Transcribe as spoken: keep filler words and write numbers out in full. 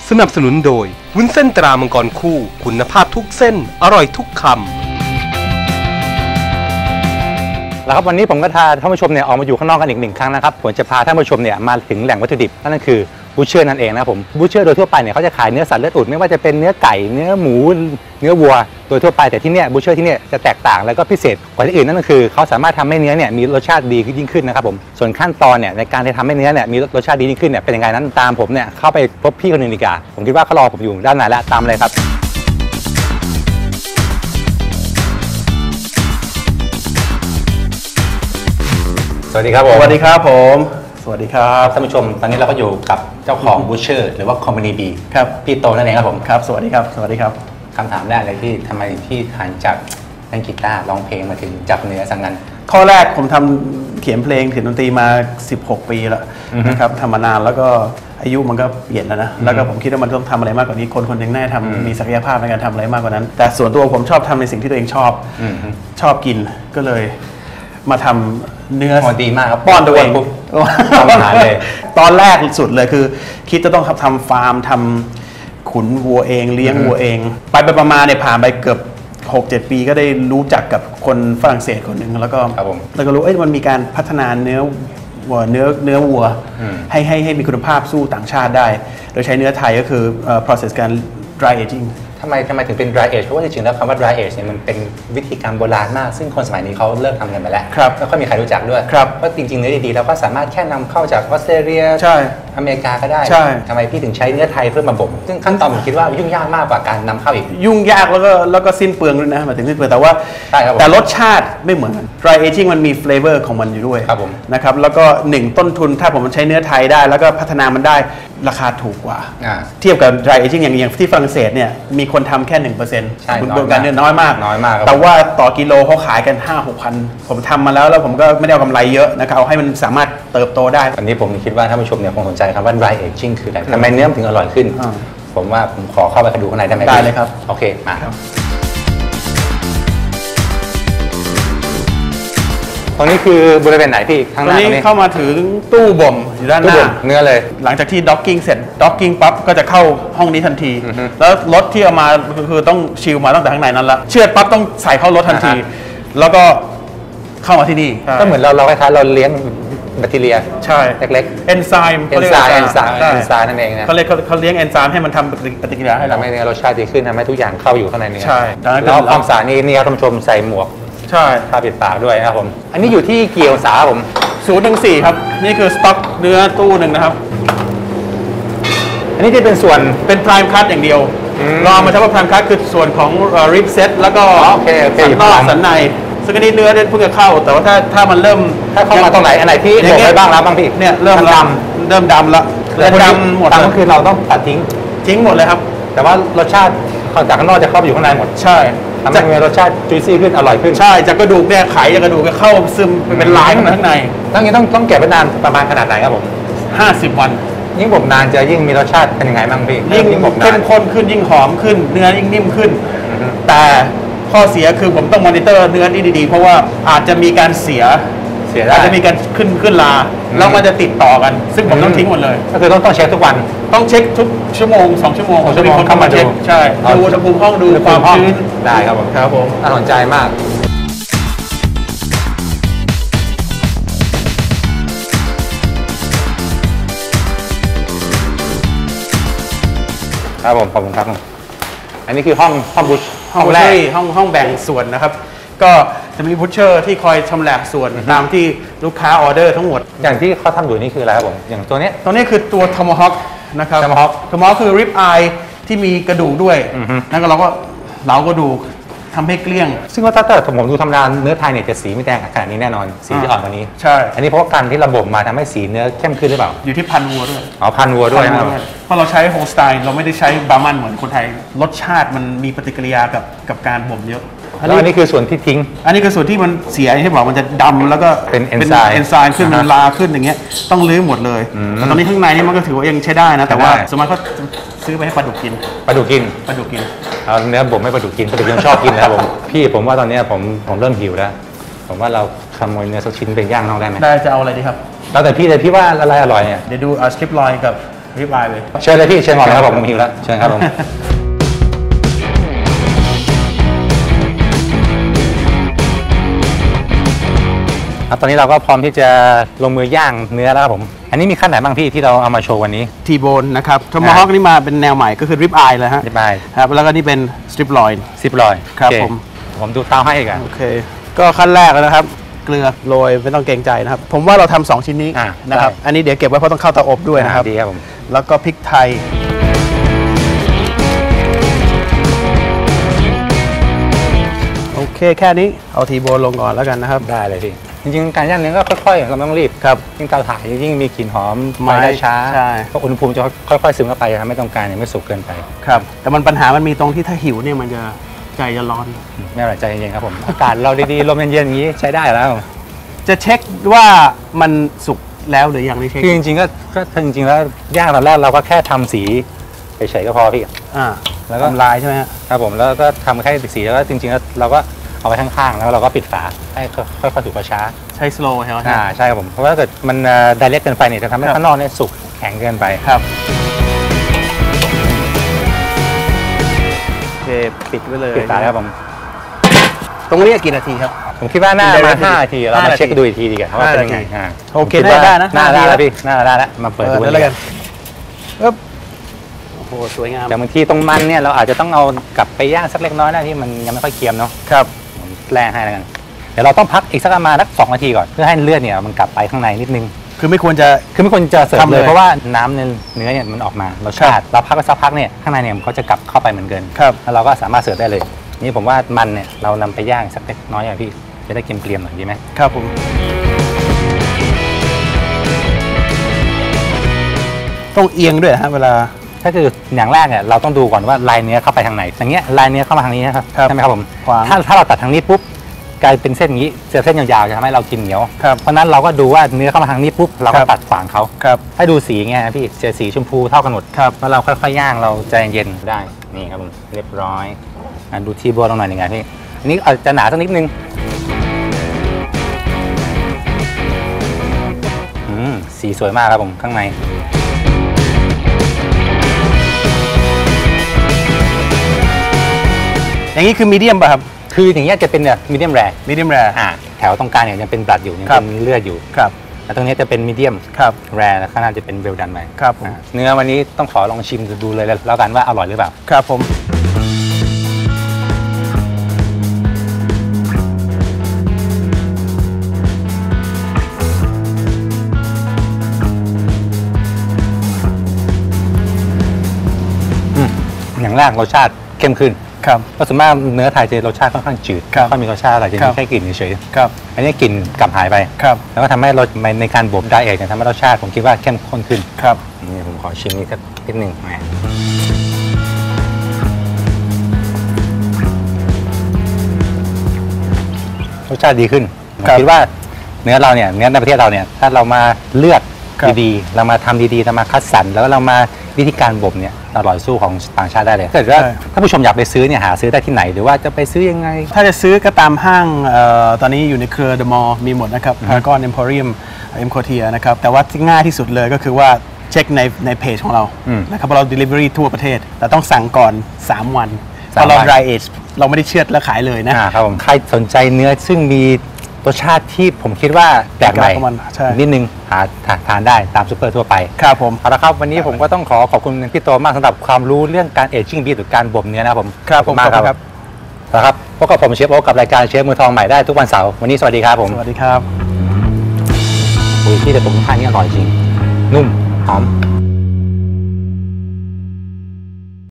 สนับสนุนโดยวุ้นเส้นตรามังกรคู่คุณภาพทุกเส้นอร่อยทุกคำแล้วครับวันนี้ผมก็พาท่านผู้ชมเนี่ยออกมาอยู่ข้างนอกกันอีกหนึ่งครั้งนะครับผมจะพาท่านผู้ชมเนี่ยมาถึงแหล่งวัตถุดิบนั่นคือบูชเชอร์นั่นเองนะครับผมบูชเชอร์โดยทั่วไปเนี่ยเขาจะขายเนื้อสัตว์เลือดอุดไม่ว่าจะเป็นเนื้อไก่เนื้อหมูเนื้อวัวโดยทั่วไปแต่ที่เนี่ยบูชเชอร์ที่เนี่ยจะแตกต่างแล้วก็พิเศษกว่าที่อื่นนั่นก็คือเขาสามารถทำให้เนื้อเนี่ยมีรสชาติดียิ่งขึ้นนะครับผมส่วนขั้นตอนเนี่ยในการที่ทำให้เนื้อเนี่ยมีรสชาติดียิ่งขึ้นเนี่ยเป็นยังไงนั้นตามผมเนี่ยเข้าไปพบพี่คนหนึ่งดีกว่าผมคิดว่าเขารอผมอยู่ด้านในแล้วตามเลยครับสวัสดีครับผมสวัสดีครับผมสวัสดีครับท่านผู้ชมตอนนี้เราก็อยู่กับเจ้าของบูชเชอร์หรือว่าคอมพานีบีครับพี่โตนั่นเองครับผมครับสวัสดีครับสวัสดีครับคำถามแรกเลยที่ทำไมพี่หันจากเล่นกีตาร์ร้องเพลงมาถึงจับเนื้อสังกันข้อแรกผมทำเขียนเพลงเขียนดนตรีมาสิบหกปีแล้วนะครับทำมานานแล้วก็อายุมันก็เปลี่ยนแล้วนะแล้วก็ผมคิดว่ามันต้องทำอะไรมากกว่านี้คนคนหนึ่งน่าจะทำมีศักยภาพในการทำอะไรมากกว่านั้นแต่ส่วนตัวผมชอบทำในสิ่งที่ตัวเองชอบชอบกินก็เลยมาทำเนื้อดีมากครับป้อนตัวเองทำอาหารเลยตอนแรกสุดเลยคือคิดจะต้องทำฟาร์มทำขุนวัวเองเลี้ยงวัวเองไปไปประมาณเนี่ยผ่านไปเกือบหกเจ็ดปีก็ได้รู้จักกับคนฝรั่งเศสคนหนึ่งแล้วก็แล้วก็รู้เอ้ยมันมีการพัฒนาเนื้อวัวเนื้อเนื้อวัวให้ให้ให้มีคุณภาพสู้ต่างชาติได้โดยใช้เนื้อไทยก็คือ process การ dry aging ทำไมทำไมถึงเป็น dry age เพราะว่าจริงๆแล้วคำว่า dry age เนี่ยมันเป็นวิธีการโบราณมากซึ่งคนสมัยนี้เขาเลิกทำกันไปแล้วแล้วก็มีใครรู้จักด้วยเพราะจริงๆเนื้อดีๆเราก็สามารถแค่นำเข้าจากออสเตรเลียอเมริกาก็ได้ทำไมพี่ถึงใช้เนื้อไทยเพื่อมาบ่มซึ่งขั้นตอนผมคิดว่ายุ่งยากมากกว่าการนำเข้าอีกยุ่งยากแล้วก็แล้วก็สิ้นเปลืองด้วยนะหมายถึงสิ้นเปลืองแต่ว่าแต่รสชาติไม่เหมือนกัน dry aging มันมี flavor ของมันอยู่ด้วยนะครับแล้วก็หนึ่งต้นทุนถ้าผมใช้เนื้อไทยได้แล้วก็พัฒนามันได้ราคาถูกกว่าเทียบกับ dry aging อย่างอย่างที่ฝรั่งเศสเนี่ยมีคนทำแค่ หนึ่งเปอร์เซ็นต์ คุณบริการเนี่ยน้อยมากน้อยมากแต่ว่าต่อกิโลเขาขายกัน ห้าหกพัน ผมทำมาแล้วแล้วผมก็ไม่ได้เอากำไรเยอะนะครับเอาให้มันสามารถเติบโตได้อันนี้ผมคิดว่าท่านผู้ชมเนี่ยคงสนใจครับว่า dry aging คืออะไรทำไมเนื้อถึงอร่อยขึ้นผมว่าผมขอเข้าไปดูข้างในได้ไหมได้เลยครับโอเคมาตรงนี้คือบริเวณไหนพี่ทางหน้าตรงนี้เข้ามาถึงตู้บ่มอยู่ด้านหน้าเนื้อเลยหลังจากที่ด็อกกิ้งเสร็จด็อกกิ้งปั๊บก็จะเข้าห้องนี้ทันทีแล้วรถที่เอามาคือต้องชิลมาตั้งแต่ข้างในนั้นละเชือดปั๊บต้องใส่เข้ารถทันทีแล้วก็เข้ามาที่นี่ก็เหมือนเราเราคล้ายๆเราเลี้ยงแบคทีเรียใช่เล็กๆเอนไซม์เอนไซม์เอนไซม์เอนไซม์นั่นเองนะเขาเรียกเขาเลี้ยงเอนไซม์ให้มันทำปฏิกิริยาให้เราทำให้รสชาติดีขึ้นทำให้ทุกอย่างเข้าอยู่ข้างในเนื้อใช่แล้วความสะอาดนี่นี่ครับท่านผู้ชมใส่หมวกใช่ผ้าปิดปากด้วยนะครับผมอันนี้อยู่ที่กี่องศาผมศูนย์ถึงสี่ครับนี่คือสต็อกเนื้อตู้หนึ่งนะครับอันนี้จะเป็นส่วนเป็นพรายม์คัตอย่างเดียวรอมาใช้ว่าพรายม์คัตคือส่วนของริบเซตแล้วก็สันนอกสันในซึ่งอันนี้เนื้อเพิ่งจะเข้าแต่ว่าถ้าถ้ามันเริ่มถ้าเข้ามาตรงไหนอันไหนที่บอกไว้บ้างแล้วบ้างพี่เนี่ยเริ่มดำเริ่มดำแล้วเริ่มดำหมดก็คือเราต้องตัดทิ้งทิ้งหมดเลยครับแต่ว่ารสชาติจากข้างนอกจะเข้าไปอยู่ข้างในหมดใช่ทำให้มีรสชาติจุยซี่ขึ้นอร่อยขึ้นใช่จากกระดูกเนี่ยไขจากกระดูกก็เข้าซึมเป็นลายข้างในทั้งนี้ต้องต้องเก็บไว้นานประมาณขนาดไหนครับผมห้าสิบวันยิ่งบ่มนานจะยิ่งมีรสชาติเป็นยังไงบ้างพี่ยิ่งเข้มข้นขึ้นยิ่งหอมขึ้นเนื้อยิ่งนิ่มขึ้นแต่ข้อเสียคือผมต้องมอนิเตอร์เนื้อนี่ดีๆเพราะว่าอาจจะมีการเสียเสียอาจจะมีการขึ้นขึ้นลาแล้วมันจะติดต่อกันซึ่งผมต้องทิ้งหมดเลยก็คือต้องต้องเช็คทุกวันต้องเช็คทุกชั่วโมงสองชั่วโมงชั่วโมงเข้ามาดูใช่ดูอุณหภูมิห้องดูความชื้นได้ครับผมครับผมน่าสนใจมากครับผมขอบคุณครับอันนี้คือห้องห้องบูชห้องแรกห้องห้องแบ่งส่วนนะครับก็จะมีบูชเชอร์ที่คอยชำแหละส่วนตามที่ลูกค้าออเดอร์ทั้งหมดอย่างที่เขาทำอยู่นี่คืออะไรครับผมอย่างตัวนี้ตัวนี้คือตัวทอมฮอคนะครับทอมฮอคทอมฮอคคือริบอายที่มีกระดูกด้วยนั่นก็เราก็เหลากระดูกทำให้เกลี้ยงซึ่งว่าถ้าเกิดผมดูธรรมดาเนื้อไทยเนี่ยจะสีไม่แดงขนาดนี้แน่นอนสีจะอ่อนกว่านี้ใช่อันนี้เพราะการที่ระบบมาทำให้สีเนื้อเข้มขึ้นหรือเปล่าอยู่ที่พันวัวด้วยอ๋อพันวัวด้วยนะครับเพราะเราใช้โฮลสไตน์เราไม่ได้ใช้บาร์มันเหมือนคนไทยรสชาติมันมีปฏิกิริยากับกับการบ่มเยอะอันนี้คือส่วนที่ทิ้งอันนี้คือส่วนที่มันเสียที่บอกมันจะดำแล้วก็เป็นเอนไซม์เอนไซม์ขึ้นมันลาขึ้นอย่างเงี้ยต้องลื้อหมดเลยแต่ตอนนี้ข้างในนี่มันก็ถือว่ายังใช้ได้นะแต่ว่าสมมติเขาซื้อไปให้ปลาดุกกินปลาดุกกินปลาดุกกินเอาเนื้อบ่มให้ปลาดุกกินปลาดุกยังชอบกินนะครับผมพี่ผมว่าตอนนี้ผมผมเริ่มหิวแล้วผมว่าเราขโมยเนื้อสักชิ้นไปย่างนอกได้ไหมได้จะเอาอะไรดีครับแล้วแต่พี่เลยพี่ว่าอะไรอร่อยเนี่ยเดี๋ยวดูสคริปต์ลอยกับริบอายเลยเชิญเลยพี่เชิญก่อนเลยครับผมผมหิวแล้วเชิญครับผมตอนนี้เราก็พร้อมที่จะลงมือย่างเนื้อแล้วครับผมอันนี้มีขั้นไหนบ้างพี่ที่เราเอามาโชว์วันนี้ทีโบนนะครับทอมฮอคนี่มาเป็นแนวใหม่ก็คือริบอายเลยฮะริบอายครับแล้วก็นี่เป็นสตริปลอยสตริปลอยครับผมผมดูเตาให้อีกอ่ะโอเคก็ขั้นแรกแล้วนะครับเกลือโรยไม่ต้องเกรงใจนะครับผมว่าเราทำสองชิ้นนี้นะครับอันนี้เดี๋ยวเก็บไว้เพราะต้องเข้าเตาอบด้วยนะครับดีครับผมแล้วก็พริกไทยโอเคแค่นี้เอาทีโบนลงก่อนแล้วกันนะครับได้เลยพี่จริงๆการย่างเนื้อก็ค่อยๆเราไม่ต้องรีบครับยิ่งเตาถ่ายยิ่งมีกลิ่นหอมไม้ได้ช้าใช่เพราะอุณหภูมิจะค่อยๆซึมเข้าไปทำให้ตรงกลางเนี่ยไม่สุกเกินไปครับแต่มันปัญหามันมีตรงที่ถ้าหิวเนี่ยมันจะใจจะร้อนไม่อร่อยใจเย็นๆครับผมอากาศเราดีๆลมเย็นๆอย่างนี้ใช้ได้แล้วจะเช็คว่ามันสุกแล้วหรือยังนี่เช็คคือจริงๆก็ก็จริงๆแล้วย่างตอนแรกเราก็แค่ทำสีเฉยๆก็พอพี่อ่าแล้วก็ลายใช่ไหมครับผมแล้วก็ทำแค่สีแล้วก็จริงๆแล้วเราก็เอาไว้ข้างๆแล้วเราก็ปิดฝาให้ค่อยๆสุกช้าใช้สโลว์ใช่ไหมอ่าใช่ครับผมเพราะว่าถ้าเกิดมันไดเรกเกินไปเนี่ยจะทำให้ข้างนอกเนี่ยสุกแข็งเกินไปครับโอเคปิดไว้เลยปิดฝาแล้วผมตรงนี้กี่นาทีครับผมคิดว่าน่ามาห้านาทีเรามาเช็คดูอีกทีดีกว่าว่าเป็นยังไงโอเคได้นะน่าได้แล้วพี่น่าได้แล้วมาเปิดดูแล้วกันปึ๊บโอ้โหสวยงามแต่บางทีตรงมันเนี่ยเราอาจจะต้องเอากลับไปย่างสักเล็กน้อยนะที่มันยังไม่ค่อยเค็มเนาะครับแรงให้แล้วกันเดี๋ยวเราต้องพักอีกสักประมาณสักสองนาทีก่อนเพื่อให้เลือดเนี่ยมันกลับไปข้างในนิดนึงคือไม่ควรจะคือไม่ควรจะเสิร์ฟเลยเพราะว่าน้ำในเนื้อเนี่ยมันออกมารสชาติเราพักไปสักพักเนี่ยข้างในเนี่ยมันก็จะกลับเข้าไปเหมือนเดิมแล้วเราก็สามารถเสิร์ฟได้เลยนี่ผมว่ามันเนี่ยเรานำไปย่างสักเล็กน้อยอย่างพี่จะได้เกรียมๆหน่อยดีไหมครับผมต้องเอียงด้วยฮะเวลาถ้าคืออย่างแรกเนี่ยเราต้องดูก่อนว่าลายเนื้อเข้าไปทางไหนอย่างเงี้ยลายเนื้อเข้ามาทางนี้นะครับใช่ไหมครับผมถ้าถ้าเราตัดทางนี้ปุ๊บกลายเป็นเส้นอย่างนี้เส้นยาวๆจะทำให้เรากินเหนียวเพราะนั้นเราก็ดูว่าเนื้อเข้ามาทางนี้ปุ๊บเราก็ตัดขวางเขาให้ดูสีไงพี่เจอสีชมพูเท่ากันหมดแล้วเราค่อยๆย่างเราใจเย็นได้นี่ครับผมเรียบร้อยดูทีบัวลงหน่อยยังไงพี่อันนี้อาจจะหนาสักนิดนึงสีสวยมากครับผมข้างในอย่างนี้คือมีเดียมป่ะครับคืออย่างเงี้ยจะเป็นแบบมีเดียมแรร์มีเดียมแรร์อ่าแถวตรงกลางเนี่ยยังเป็นบลัดอยู่ยังเป็นเลือดอยู่ครับแล้วตรงนี้จะเป็นมีเดียมครับแรร์แล้วข้างหน้าจะเป็นเวลดันไปครับผมเนื้อวันนี้ต้องขอลองชิมดูเลยแล้วกันว่าอร่อยหรือเปล่าครับผมอย่างแรกรสชาติเข้มขึ้นครับเพราะส่วนมากเนื้อไทยจะรสชาติค่อนข้างจืดค่อยมีรสชาติอะไรจะมีแค่กลิ่นเฉยๆครับอันนี้กลิ่นกลับหายไปครับแล้วก็ทำให้รสในการบ่มไดเอทเนี่ยทำให้รสชาติผมคิดว่าเข้มข้นขึ้นครับนี่ผมขอชิมนี่สักนิดหนึ่งรสชาติดีขึ้นผมคิดว่าเนื้อเราเนี่ยเนื้อในประเทศเราเนี่ยถ้าเรามาเลือกดีๆเรามาทำดีๆเรามาคัดสรรแล้วเรามาวิธีการบ่มเนี่ยอร่อยสู้ของต่างชาติได้เลยถ้าเกิดว่าถ้าผู้ชมอยากไปซื้อเนี่ยหาซื้อได้ที่ไหนหรือว่าจะไปซื้อยังไงถ้าจะซื้อก็ตามห้างตอนนี้อยู่ในเครือเดอะมอลล์มีหมดนะครับพารากอนเอ็มโพเรียมเอ็มโคเทียนะครับแต่ว่าที่ง่ายที่สุดเลยก็คือว่าเช็คในในเพจของเรานะครับเรา delivery ทั่วประเทศแต่ต้องสั่งก่อนสามวันเพราะเรา dry age เราไม่ได้เชือดแล้วขายเลยนะครับผมใครสนใจเนื้อซึ่งมีรสชาติที่ผมคิดว่าแปลกใหม่นิดนึงหาทานได้ตามซูเปอร์ทั่วไปครับผมเอาละครับวันนี้ผมก็ต้องขอขอบคุณพี่โตมากสำหรับความรู้เรื่องการเอจจิ้งบีทหรือการบ่มเนื้อนะผมครับผมมากครับนะครับพบกับผมเชฟโอ๊คกับรายการเชฟมือทองใหม่ได้ทุกวันเสาร์วันนี้สวัสดีครับผมสวัสดีครับอุ้ยที่จะตกท่านี้อร่อยจริงนุ่มหอม